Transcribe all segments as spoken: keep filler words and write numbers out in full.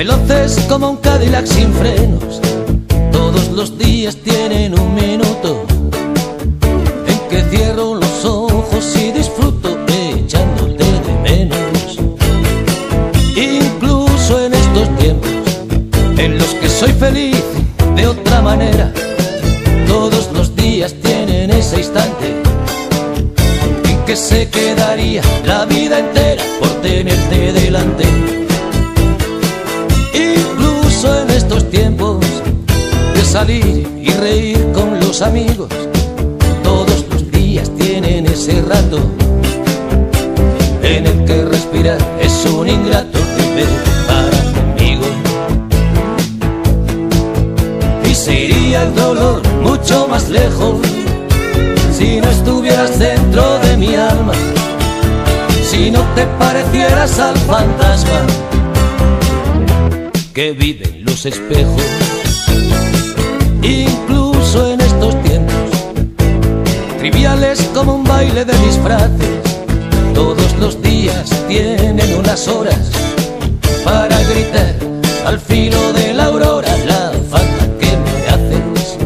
veloces como un Cadillac sin frenos. Todos los días tienen un minuto en que cierro los ojos y disfruto echándote de menos. Incluso en estos tiempos en los que soy feliz de otra manera, todos los días tienen ese instante en que se quedaría la vida entera por tenerte delante. Incluso en estos tiempos de salir y reír con los amigos, todos los días tienen ese rato en el que respirar es un ingrato vivir para conmigo. Y se iría el dolor mucho más lejos si no estuvieras dentro de mi alma, si no te parecieras al fantasma que vive en los espejos. Incluso en estos tiempos triviales como un baile de disfraces, todos los días tienen unas horas para gritar al filo de la aurora la falta que me haces.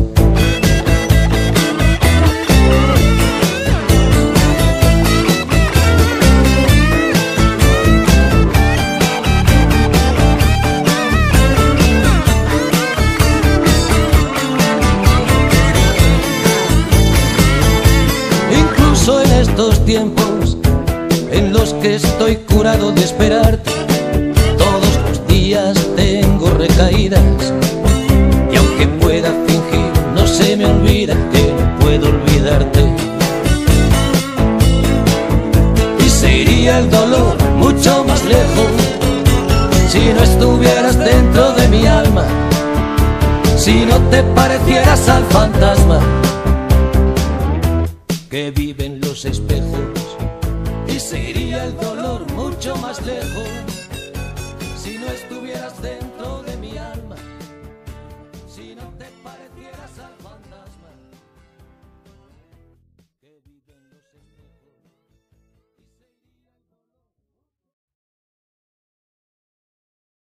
Incluso en estos tiempos en los que estoy curado de esperarte, todos los días tengo recaídas, y aunque pueda fingir, no se me olvida que no puedo olvidarte. Y se iría el dolor mucho más lejos si no estuvieras dentro de mi alma, si no te parecieras al fantasma que vive en los espejos. Y se iría el dolor mucho más lejos